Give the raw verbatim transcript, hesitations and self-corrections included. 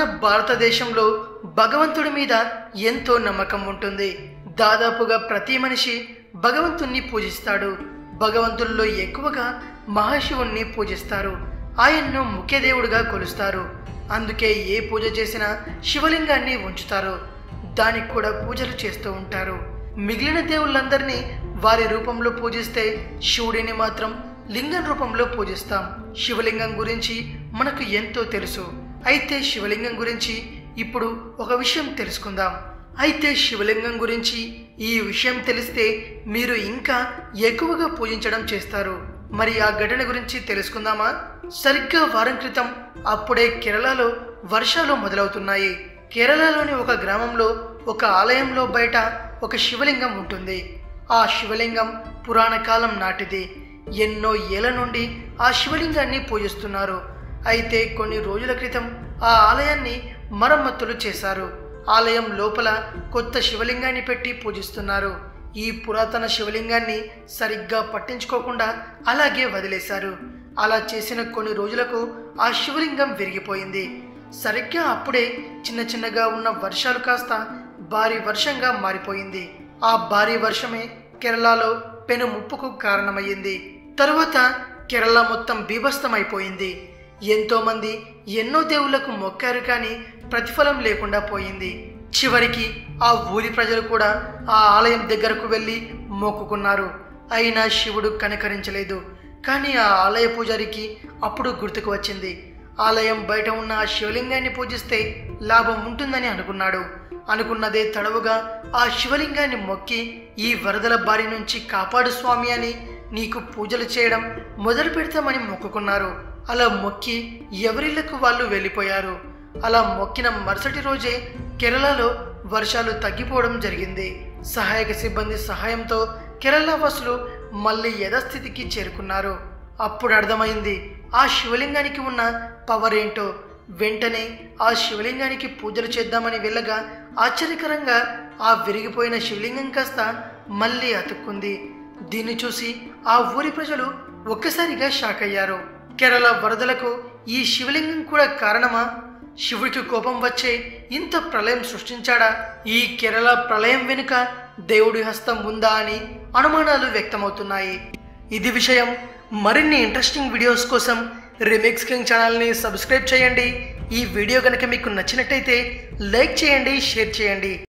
భారతదేశంలో భగవంతుడి మీద ఎంతో నమ్మకం ఉంటుంది. దాదాపుగా ప్రతి మనిషి భగవంతుణ్ణి పూజిస్తాడు. భగవంతుల్లో ఎక్కువగా మహాశివుణ్ణి పూజిస్తారు. ఆయన్ను ముఖ్య దేవుడిగా కొలుస్తారు. అందుకే ఏ పూజ చేసినా శివలింగాన్ని ఉంచుతారు. దానికి కూడా పూజలు చేస్తూ ఉంటారు. మిగిలిన దేవుళ్ళందరినీ వారి రూపంలో పూజిస్తే శివుడిని మాత్రం లింగం రూపంలో పూజిస్తాం. శివలింగం గురించి మనకు ఎంతో తెలుసు. అయితే శివలింగం గురించి ఇప్పుడు ఒక విషయం తెలుసుకుందాం. అయితే శివలింగం గురించి ఈ విషయం తెలిస్తే మీరు ఇంకా ఎక్కువగా పూజించడం చేస్తారు. మరి ఆ ఘటన గురించి తెలుసుకుందామా? సరిగ్గా వారం క్రితం అప్పుడే కేరళలో వర్షాలు మొదలవుతున్నాయి. కేరళలోని ఒక గ్రామంలో ఒక ఆలయంలో బయట ఒక శివలింగం ఉంటుంది. ఆ శివలింగం పురాణ కాలం నాటిది. ఎన్నో ఏళ్ల నుండి ఆ శివలింగాన్ని పూజిస్తున్నారు. అయితే కొన్ని రోజుల క్రితం ఆ ఆలయాన్ని మరమ్మతులు చేశారు. ఆలయం లోపల కొత్త శివలింగాన్ని పెట్టి పూజిస్తున్నారు. ఈ పురాతన శివలింగాన్ని సరిగ్గా పట్టించుకోకుండా అలాగే వదిలేశారు. అలా చేసిన కొన్ని రోజులకు ఆ శివలింగం విరిగిపోయింది. సరిగ్గా అప్పుడే చిన్న చిన్నగా ఉన్న వర్షాలు కాస్త భారీ వర్షంగా మారిపోయింది. ఆ భారీ వర్షమే కేరళలో పెను ముప్పుకు కారణమయ్యింది. తరువాత కేరళ మొత్తం బీభత్సమైపోయింది. ఎంతో మంది ఎన్నో దేవుళ్లకు మొక్కారు, కానీ ప్రతిఫలం లేకుండా పోయింది. చివరికి ఆ ఊరి ప్రజలు కూడా ఆ ఆలయం దగ్గరకు వెళ్ళి మొక్కుకున్నారు. అయినా శివుడు కనికరించలేదు. కానీ ఆ ఆలయ పూజారికి అప్పుడు గుర్తుకు వచ్చింది. ఆలయం బయట ఉన్న ఆ శివలింగాన్ని పూజిస్తే లాభం ఉంటుందని అనుకున్నాడు. అనుకున్నదే తడవుగా ఆ శివలింగాన్ని మొక్కి ఈ వరదల బారి నుంచి కాపాడు స్వామి అని నీకు పూజలు చేయడం మొదలు పెడతామని మొక్కుకున్నారు. అలా మొక్కి ఎవరిళ్లకు వాళ్ళు వెళ్ళిపోయారు. అలా మొక్కిన మరుసటి రోజే కేరళలో వర్షాలు తగ్గిపోవడం జరిగింది. సహాయక సిబ్బంది సహాయంతో కేరళ వాసులు మళ్ళీ యథాస్థితికి చేరుకున్నారు. అప్పుడు అర్థమైంది ఆ శివలింగానికి ఉన్న పవర్ ఏంటో. వెంటనే ఆ శివలింగానికి పూజలు చేద్దామని వెళ్ళగా ఆశ్చర్యకరంగా ఆ విరిగిపోయిన శివలింగం కాస్త మళ్ళీ అతుక్కుంది. దీన్ని చూసి ఆ ఊరి ప్రజలు ఒక్కసారిగా షాక్ అయ్యారు. కేరళ వరదలకు ఈ శివలింగం కూడా కారణమా? శివుడికి కోపం వచ్చే ఇంత ప్రళయం సృష్టించాడా? ఈ కేరళ ప్రళయం వెనుక దేవుడి హస్తం ఉందా అని అనుమానాలు వ్యక్తమవుతున్నాయి. ఇది విషయం. మరిన్ని ఇంట్రెస్టింగ్ వీడియోస్ కోసం రీమిక్స్ కింగ్ ఛానల్ని సబ్స్క్రైబ్ చేయండి. ఈ వీడియో కనుక మీకు నచ్చినట్టయితే లైక్ చేయండి, షేర్ చేయండి.